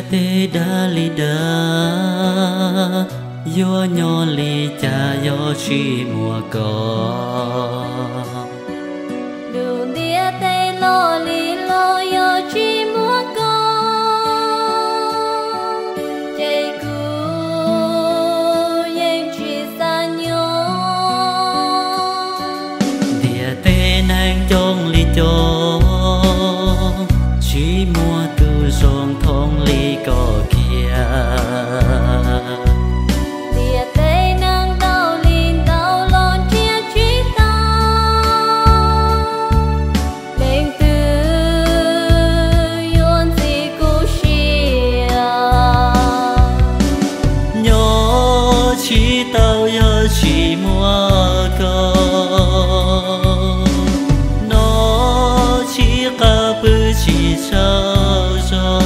tê đa li đa yo nhỏ li cha yo chi mùa cỏ đường địa tê lo li lo yo chi mùa cỏ chạy cu yên chi xa nhau địa tê nàng trong li cho chỉ mùa tu sông thông li cỏ kia địa tê nàng đau lin đau lon chia chỉ tao lên từ yon si cu xia nhỏ chỉ tao yo chỉ mùa cỏ nó chỉ cả bự chỉ sao sao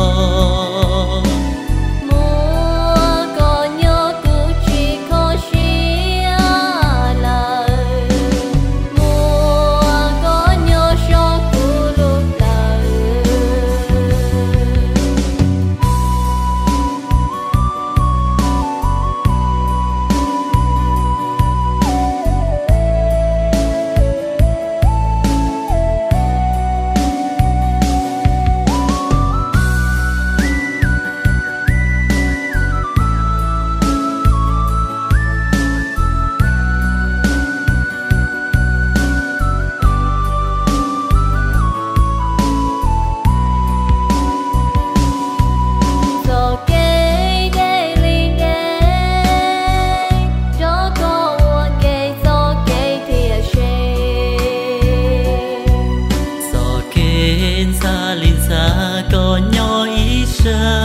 xa linh xa có nhỏ ý xa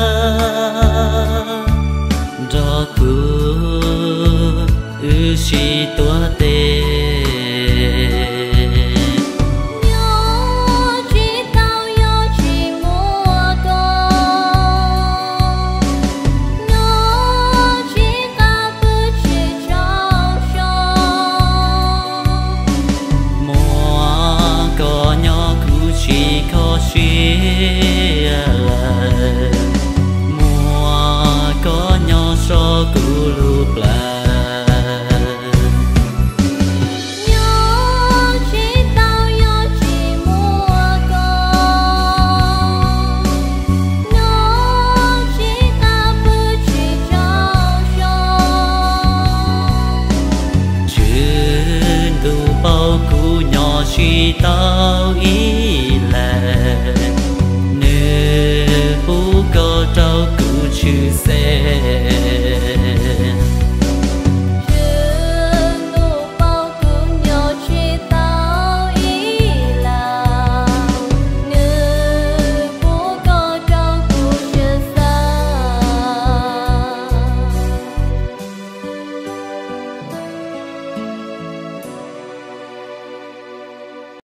rõ cụ ư si tua tê mùa có nhỏ so cụ lụp là nhỏ chỉ tao yo chỉ mùa có nhỏ chỉ ta bự chỉ trao cho chuyện đủ bao cụ nhỏ chỉ tao ý